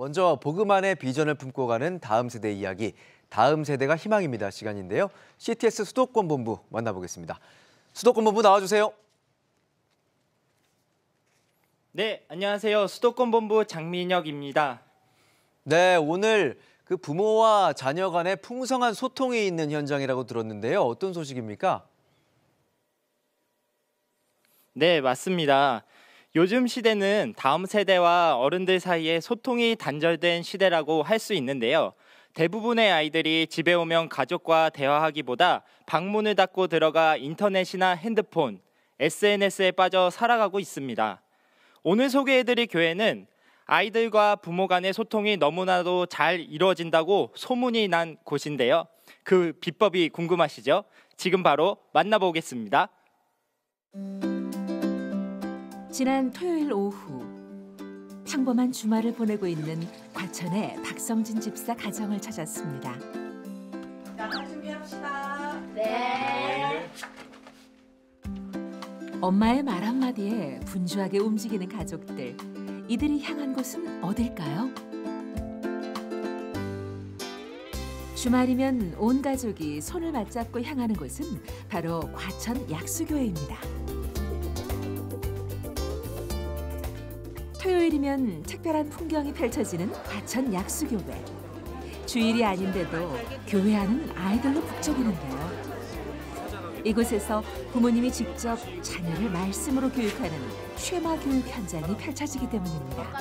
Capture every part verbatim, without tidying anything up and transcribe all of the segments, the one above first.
먼저 복음 안에 비전을 품고 가는 다음 세대 이야기, 다음 세대가 희망입니다 시간인데요. 씨티에스 수도권 본부 만나보겠습니다. 수도권 본부 나와주세요. 네, 안녕하세요. 수도권 본부 장민혁입니다. 네, 오늘 그 부모와 자녀 간의 풍성한 소통이 있는 현장이라고 들었는데요. 어떤 소식입니까? 네, 맞습니다. 요즘 시대는 다음 세대와 어른들 사이에 소통이 단절된 시대라고 할 수 있는데요. 대부분의 아이들이 집에 오면 가족과 대화하기보다 방문을 닫고 들어가 인터넷이나 핸드폰, 에스엔에스에 빠져 살아가고 있습니다. 오늘 소개해드릴 교회는 아이들과 부모 간의 소통이 너무나도 잘 이루어진다고 소문이 난 곳인데요. 그 비법이 궁금하시죠? 지금 바로 만나보겠습니다. 지난 토요일 오후 평범한 주말을 보내고 있는 과천의 박성진 집사 가정을 찾았습니다. 자, 준비합시다. 네. 엄마의 말 한마디에 분주하게 움직이는 가족들. 이들이 향한 곳은 어딜까요? 주말이면 온 가족이 손을 맞잡고 향하는 곳은 바로 과천 약수교회입니다. 토요일이면 특별한 풍경이 펼쳐지는 과천 약수교회. 주일이 아닌데도 교회 안은 아이들로 북적이는데요. 이곳에서 부모님이 직접 자녀를 말씀으로 교육하는 쉐마 교육 현장이 펼쳐지기 때문입니다.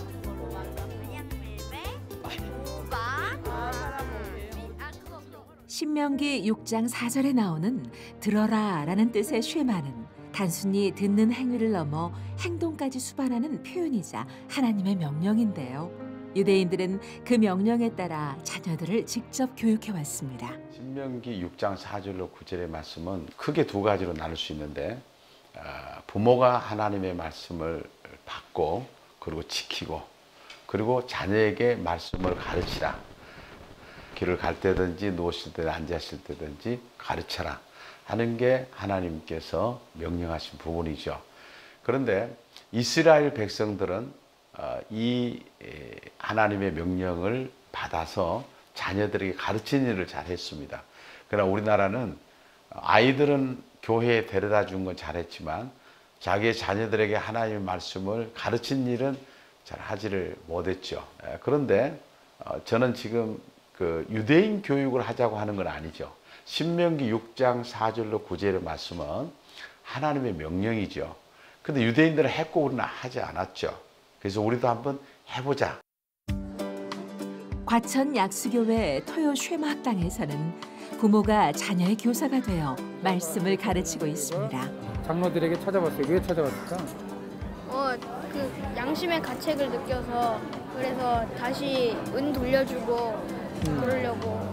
신명기 육 장 사 절에 나오는 들어라 라는 뜻의 쉐마는 단순히 듣는 행위를 넘어 행동까지 수반하는 표현이자 하나님의 명령인데요. 유대인들은 그 명령에 따라 자녀들을 직접 교육해왔습니다. 신명기 육 장 사 절로 구 절의 말씀은 크게 두 가지로 나눌 수 있는데, 부모가 하나님의 말씀을 받고 그리고 지키고 그리고 자녀에게 말씀을 가르치라. 길을 갈 때든지 누웠을 때 앉았을 때든지 가르쳐라 하는 게 하나님께서 명령하신 부분이죠. 그런데 이스라엘 백성들은 이 하나님의 명령을 받아서 자녀들에게 가르치는 일을 잘했습니다. 그러나 우리나라는 아이들은 교회에 데려다 준 건 잘했지만 자기의 자녀들에게 하나님의 말씀을 가르친 일은 잘 하지를 못했죠. 그런데 저는 지금 그 유대인 교육을 하자고 하는 건 아니죠. 신명기 육 장 사 절로 구 절의 말씀은 하나님의 명령이죠. 근데 유대인들은 했고 우리는 하지 않았죠. 그래서 우리도 한번 해보자. 과천 약수교회 토요 쉐마 학당에서는 부모가 자녀의 교사가 되어 말씀을 가르치고 있습니다. 장로들에게 찾아봤어요. 왜 찾아봤을까? 어, 그 양심의 가책을 느껴서 그래서 다시 은 돌려주고 음. 그러려고.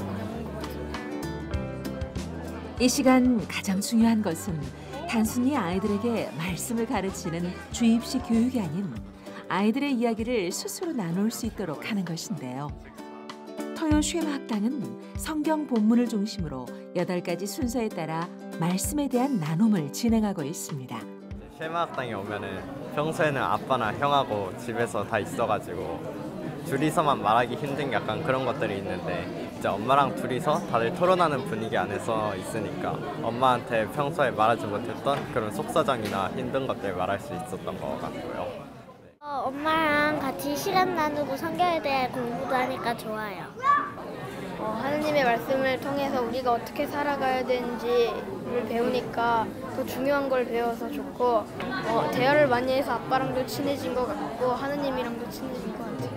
이 시간 가장 중요한 것은 단순히 아이들에게 말씀을 가르치는 주입식 교육이 아닌 아이들의 이야기를 스스로 나눌 수 있도록 하는 것인데요. 토요 쉐마 학당은 성경 본문을 중심으로 여덟 가지 순서에 따라 말씀에 대한 나눔을 진행하고 있습니다. 쉐마 학당에 오면은 평소에는 아빠나 형하고 집에서 다 있어가지고 둘이서만 말하기 힘든 약간 그런 것들이 있는데 이제 엄마랑 둘이서 다들 토론하는 분위기 안에서 있으니까 엄마한테 평소에 말하지 못했던 그런 속사정이나 힘든 것들 말할 수 있었던 것 같고요. 어, 엄마랑 같이 시간 나누고 성경에 대해 공부도 하니까 좋아요. 어, 하느님의 말씀을 통해서 우리가 어떻게 살아가야 되는지를 배우니까 더 중요한 걸 배워서 좋고 어, 대화를 많이 해서 아빠랑도 친해진 것 같고 하느님이랑도 친해진 것 같아요.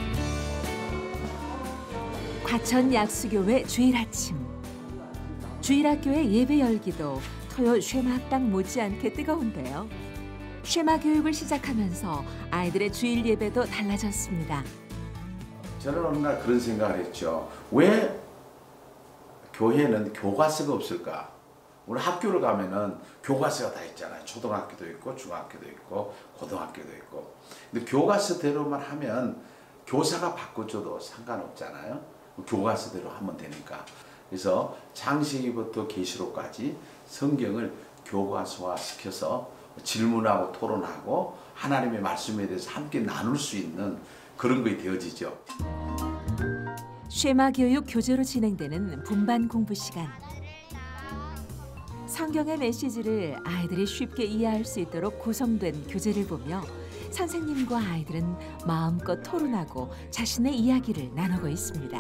과천 약수교회 주일 아침. 주일학교의 예배 열기도 토요 쉐마 학당 못지않게 뜨거운데요. 쉐마 교육을 시작하면서 아이들의 주일 예배도 달라졌습니다. 저는 어느 날 그런 생각을 했죠. 왜 교회는 교과서가 없을까? 우리 학교를 가면은 교과서가 다 있잖아요. 초등학교도 있고 중학교도 있고 고등학교도 있고. 근데 교과서대로만 하면 교사가 바꿔줘도 상관없잖아요. 교과서대로 하면 되니까. 그래서 창세기부터 계시록까지 성경을 교과서화 시켜서 질문하고 토론하고 하나님의 말씀에 대해서 함께 나눌 수 있는 그런 것이 되어지죠. 쉐마 교육 교재로 진행되는 분반 공부 시간. 성경의 메시지를 아이들이 쉽게 이해할 수 있도록 구성된 교재를 보며 선생님과 아이들은 마음껏 토론하고 자신의 이야기를 나누고 있습니다.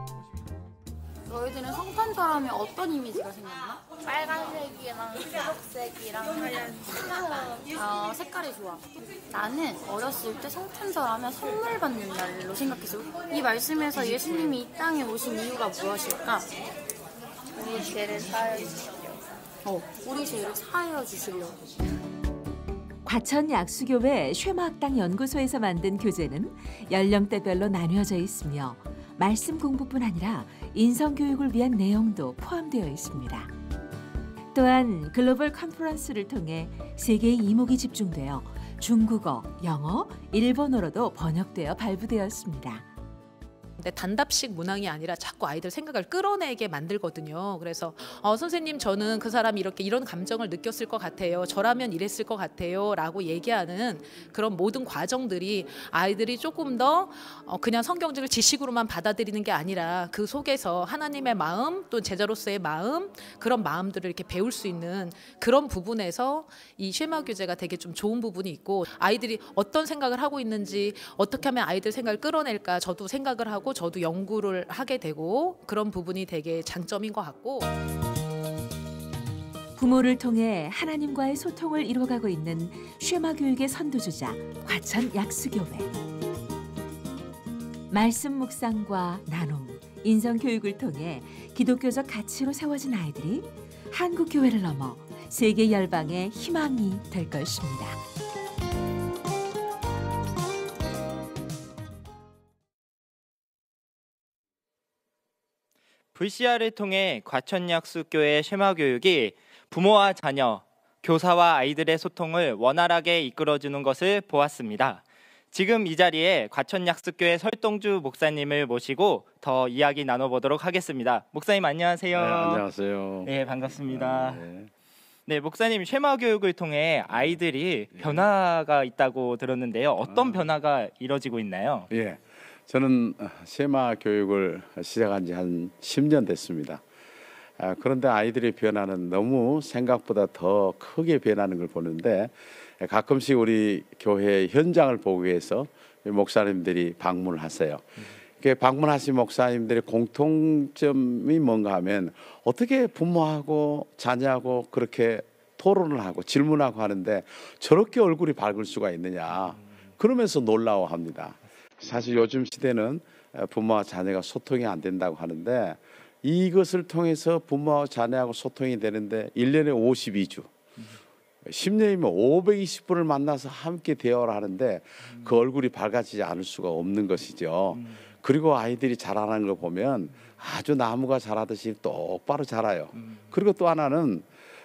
너희들은 성탄절하면 어떤 이미지가 생각나? 빨간색이랑 초록색이랑 하얀색. 어, 색깔이 좋아. 나는 어렸을 때 성탄절하면 선물 받는 날로 생각했어. 이 말씀에서 예수님이 이 땅에 오신 이유가 무엇일까? 우리 죄를 사하여 주시려. 어, 우리 죄를 사하여 주시려고. 과천 약수교회 쉐마학당 연구소에서 만든 교재는 연령대별로 나뉘어져 있으며 말씀 공부뿐 아니라 인성교육을 위한 내용도 포함되어 있습니다. 또한 글로벌 컨퍼런스를 통해 세계의 이목이 집중되어 중국어, 영어, 일본어로도 번역되어 발부되었습니다. 근데 단답식 문항이 아니라 자꾸 아이들 생각을 끌어내게 만들거든요. 그래서 어, 선생님 저는 그 사람이 이렇게 이런 감정을 느꼈을 것 같아요. 저라면 이랬을 것 같아요. 라고 얘기하는 그런 모든 과정들이 아이들이 조금 더 어, 그냥 성경적을 지식으로만 받아들이는 게 아니라 그 속에서 하나님의 마음 또 제자로서의 마음 그런 마음들을 이렇게 배울 수 있는 그런 부분에서 이 쉐마 교재가 되게 좀 좋은 부분이 있고 아이들이 어떤 생각을 하고 있는지 어떻게 하면 아이들 생각을 끌어낼까 저도 생각을 하고 저도 연구를 하게 되고 그런 부분이 되게 장점인 것 같고 부모를 통해 하나님과의 소통을 이뤄가고 있는 쉐마 교육의 선두주자 과천 약수교회. 말씀 묵상과 나눔, 인성 교육을 통해 기독교적 가치로 세워진 아이들이 한국 교회를 넘어 세계 열방의 희망이 될 것입니다. 브이씨알을 통해 과천약수교회 쉐마교육이 부모와 자녀, 교사와 아이들의 소통을 원활하게 이끌어주는 것을 보았습니다. 지금 이 자리에 과천약수교회 설동주 목사님을 모시고 더 이야기 나눠보도록 하겠습니다. 목사님 안녕하세요. 네, 안녕하세요. 네, 반갑습니다. 네. 네, 목사님 쉐마교육을 통해 아이들이 변화가 있다고 들었는데요. 어떤 아. 변화가 이뤄지고 있나요? 예. 저는 쉐마 교육을 시작한 지 한 십 년 됐습니다. 아, 그런데 아이들의 변화는 너무 생각보다 더 크게 변하는 걸 보는데 가끔씩 우리 교회 현장을 보기 위해서 목사님들이 방문을 하세요. 그 방문하신 목사님들의 공통점이 뭔가 하면 어떻게 부모하고 자녀하고 그렇게 토론을 하고 질문하고 하는데 저렇게 얼굴이 밝을 수가 있느냐 그러면서 놀라워합니다. 사실 요즘 시대는 부모와 자녀가 소통이 안 된다고 하는데 이것을 통해서 부모와 자녀하고 소통이 되는데 일 년에 오십이 주 십 년이면 오백이십 분을 만나서 함께 대화를 하는데 그 얼굴이 밝아지지 않을 수가 없는 것이죠. 그리고 아이들이 자라는 걸 보면 아주 나무가 자라듯이 똑바로 자라요. 그리고 또 하나는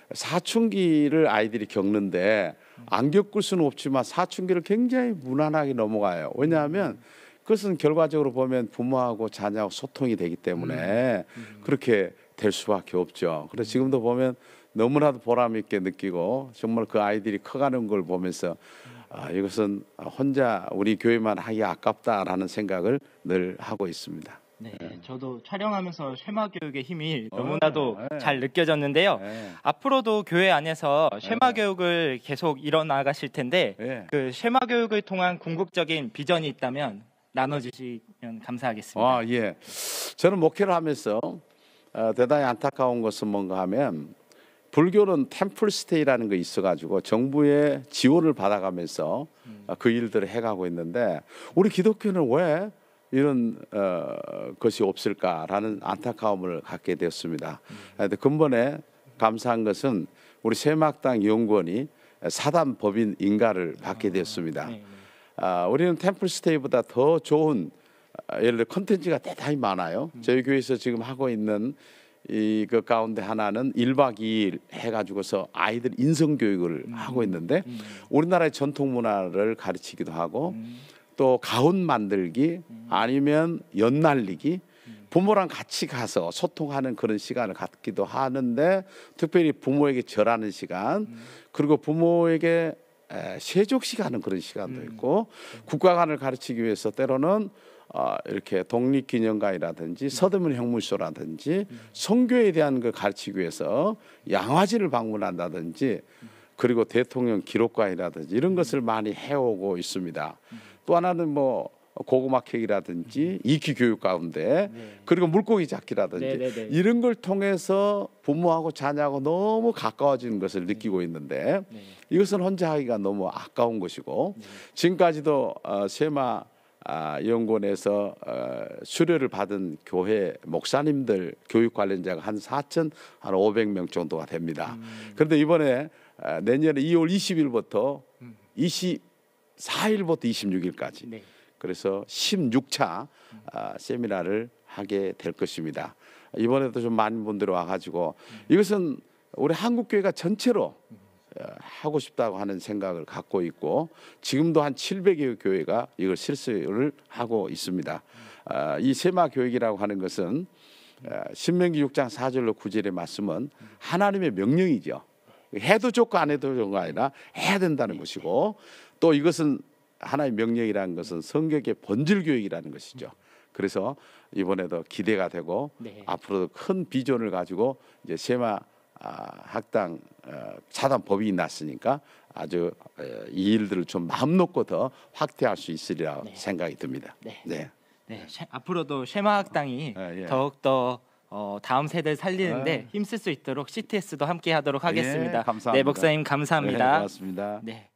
사춘기를 아이들이 겪는데 안 겪을 수는 없지만 사춘기를 굉장히 무난하게 넘어가요. 왜냐하면 그것은 결과적으로 보면 부모하고 자녀하고 소통이 되기 때문에 그렇게 될 수밖에 없죠. 그래서 지금도 보면 너무나도 보람 있게 느끼고 정말 그 아이들이 커가는 걸 보면서 아, 이것은 혼자 우리 교회만 하기 아깝다라는 생각을 늘 하고 있습니다. 네, 저도 촬영하면서 쉐마 교육의 힘이 너무나도 네. 잘 느껴졌는데요. 네. 앞으로도 교회 안에서 쉐마 네. 교육을 계속 이뤄나가실 텐데 네. 그 쉐마 교육을 통한 궁극적인 비전이 있다면 나눠주시면 감사하겠습니다. 아, 예. 저는 목회를 하면서 어, 대단히 안타까운 것은 뭔가 하면 불교는 템플 스테이라는 거 있어가지고 정부의 지원을 받아가면서 음. 그 일들을 해가고 있는데 우리 기독교는 왜 이런 어, 것이 없을까라는 안타까움을 갖게 되었습니다. 음. 근본에 감사한 것은 우리 쉐마학당 연구원이 사단 법인 인가를 받게 되었습니다. 아, 네, 네. 아, 우리는 템플 스테이보다 더 좋은 예를 들어 콘텐츠가 대단히 많아요. 음. 저희 교회에서 지금 하고 있는 이 그 가운데 하나는 일 박 이 일 해가지고서 아이들 인성 교육을 음. 하고 있는데 음. 우리나라의 전통 문화를 가르치기도 하고 음. 또 가운 만들기 음. 아니면 연 날리기 음. 부모랑 같이 가서 소통하는 그런 시간을 갖기도 하는데 특별히 부모에게 절하는 시간 음. 그리고 부모에게 에, 세족식 하는 그런 시간도 있고 국가관을 가르치기 위해서 때로는 어, 이렇게 독립기념관이라든지 서대문 형물소라든지 선교에 대한 걸 가르치기 위해서 양화지를 방문한다든지 그리고 대통령 기록관이라든지 이런 것을 많이 해오고 있습니다. 또 하나는 뭐 고구마 캐기라든지 이키 교육 가운데 그리고 물고기 잡기라든지 네네네. 이런 걸 통해서 부모하고 자녀하고 너무 가까워지는 것을 느끼고 있는데 이것은 혼자 하기가 너무 아까운 것이고 지금까지도 어, 세마 아, 연구원에서 어, 수료를 받은 교회 목사님들 교육 관련자가 한 사천오백 명 정도가 됩니다. 음. 그런데 이번에 어, 내년에 이월 이십일부터 음. 이십사일부터 이십육일까지 네. 그래서 십육 차 어, 세미나를 하게 될 것입니다. 이번에도 좀 많은 분들이 와가지고 음. 이것은 우리 한국교회가 전체로 음. 하고 싶다고 하는 생각을 갖고 있고 지금도 한 칠백여 교회가 이걸 실수를 하고 있습니다. 어, 이 세마 교육이라고 하는 것은 어, 신명기 육 장 사 절로 구 절의 말씀은 하나님의 명령이죠. 해도 좋고 안 해도 좋은 거 아니라 해야 된다는 것이고 또 이것은 하나의 명령이라는 것은 성경의 본질 교육이라는 것이죠. 그래서 이번에도 기대가 되고 네. 앞으로도 큰 비전을 가지고 이제 세마 아, 학당 어, 차단법이 났으니까 아주 어, 이 일들을 좀 마음 놓고 더 확대할 수 있으리라 네. 생각이 듭니다. 네. 네. 네. 네. 앞으로도 쉐마 학당이 아, 예. 더욱더 어, 다음 세대를 살리는데 아. 힘쓸 수 있도록 씨티에스도 함께 하도록 하겠습니다. 예, 감사합니다. 네, 목사님 감사합니다. 네, 고맙습니다. 네.